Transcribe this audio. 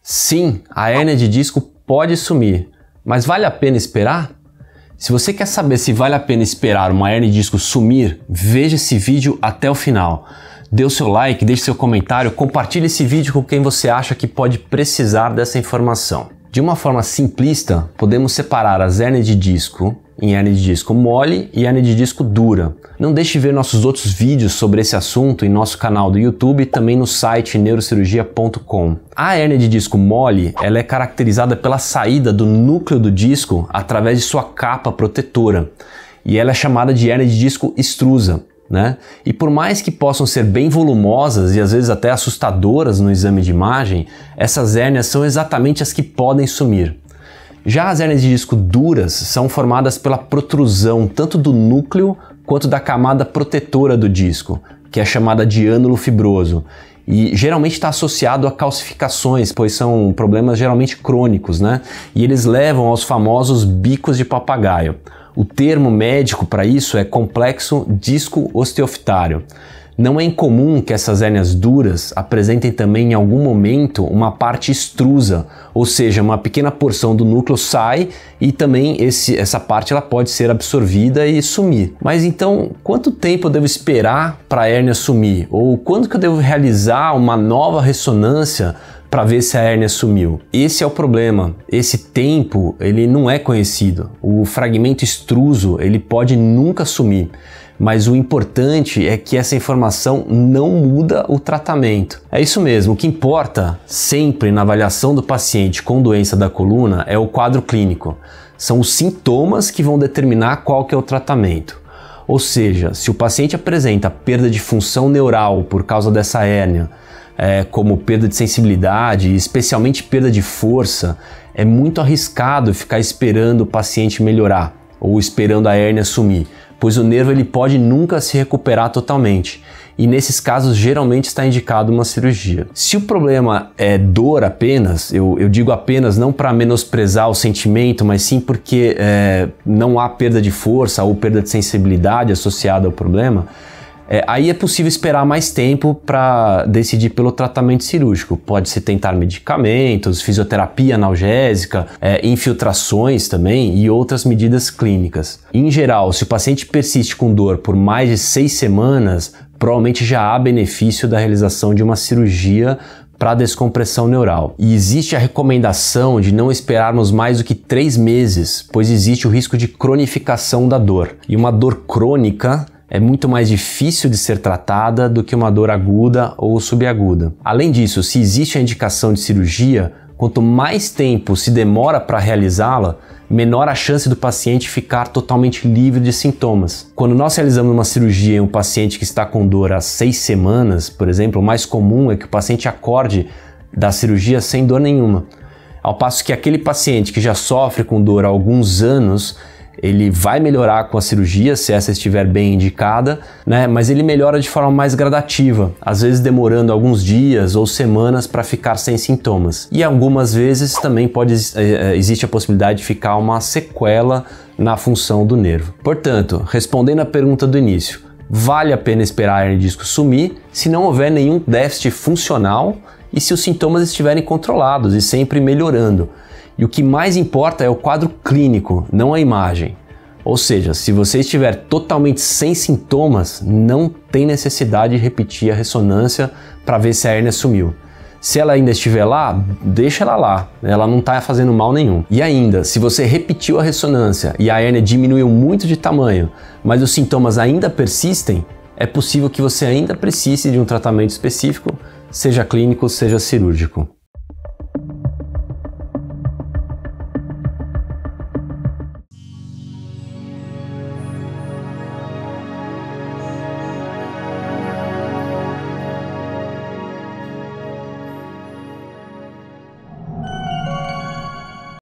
Sim, a hérnia de disco pode sumir, mas vale a pena esperar? Se você quer saber se vale a pena esperar uma hérnia de disco sumir, veja esse vídeo até o final. Dê o seu like, deixe seu comentário, compartilhe esse vídeo com quem você acha que pode precisar dessa informação. De uma forma simplista, podemos separar as hérnias de disco em hérnia de disco mole e hérnia de disco dura. Não deixe de ver nossos outros vídeos sobre esse assunto em nosso canal do YouTube e também no site neurocirurgia.com. A hérnia de disco mole, ela é caracterizada pela saída do núcleo do disco através de sua capa protetora, e ela é chamada de hérnia de disco extrusa. E por mais que possam ser bem volumosas e às vezes até assustadoras no exame de imagem, essas hérnias são exatamente as que podem sumir. Já as hérnias de disco duras são formadas pela protrusão tanto do núcleo quanto da camada protetora do disco, que é chamada de ânulo fibroso, e geralmente está associado a calcificações, pois são problemas geralmente crônicos, e eles levam aos famosos bicos de papagaio. O termo médico para isso é complexo disco osteofitário. Não é incomum que essas hérnias duras apresentem também em algum momento uma parte extrusa, ou seja, uma pequena porção do núcleo sai e também essa parte ela pode ser absorvida e sumir. Mas então, quanto tempo eu devo esperar para a hérnia sumir? Ou quando que eu devo realizar uma nova ressonância para ver se a hérnia sumiu? Esse é o problema. Esse tempo ele não é conhecido. O fragmento extruso ele pode nunca sumir. Mas o importante é que essa informação não muda o tratamento. É isso mesmo, o que importa sempre na avaliação do paciente com doença da coluna é o quadro clínico. São os sintomas que vão determinar qual que é o tratamento. Ou seja, se o paciente apresenta perda de função neural por causa dessa hérnia, como perda de sensibilidade, especialmente perda de força, é muito arriscado ficar esperando o paciente melhorar ou esperando a hérnia sumir, pois o nervo ele pode nunca se recuperar totalmente, e nesses casos geralmente está indicado uma cirurgia. Se o problema é dor apenas, eu digo apenas não para menosprezar o sentimento, mas sim porque não há perda de força ou perda de sensibilidade associada ao problema, aí é possível esperar mais tempo para decidir pelo tratamento cirúrgico. Pode-se tentar medicamentos, fisioterapia analgésica, infiltrações também e outras medidas clínicas. Em geral, se o paciente persiste com dor por mais de 6 semanas, provavelmente já há benefício da realização de uma cirurgia para descompressão neural. E existe a recomendação de não esperarmos mais do que 3 meses, pois existe o risco de cronificação da dor. E uma dor crônica é muito mais difícil de ser tratada do que uma dor aguda ou subaguda. Além disso, se existe a indicação de cirurgia, quanto mais tempo se demora para realizá-la, menor a chance do paciente ficar totalmente livre de sintomas. Quando nós realizamos uma cirurgia em um paciente que está com dor há 6 semanas, por exemplo, o mais comum é que o paciente acorde da cirurgia sem dor nenhuma. Ao passo que aquele paciente que já sofre com dor há alguns anos, ele vai melhorar com a cirurgia, se essa estiver bem indicada, mas ele melhora de forma mais gradativa, às vezes demorando alguns dias ou semanas para ficar sem sintomas. E algumas vezes também existe a possibilidade de ficar uma sequela na função do nervo. Portanto, respondendo à pergunta do início, vale a pena esperar a hérnia de disco sumir se não houver nenhum déficit funcional e se os sintomas estiverem controlados e sempre melhorando. E o que mais importa é o quadro clínico, não a imagem. Ou seja, se você estiver totalmente sem sintomas, não tem necessidade de repetir a ressonância para ver se a hérnia sumiu. Se ela ainda estiver lá, deixa ela lá, ela não está fazendo mal nenhum. E ainda, se você repetiu a ressonância e a hérnia diminuiu muito de tamanho, mas os sintomas ainda persistem, é possível que você ainda precise de um tratamento específico, seja clínico, seja cirúrgico.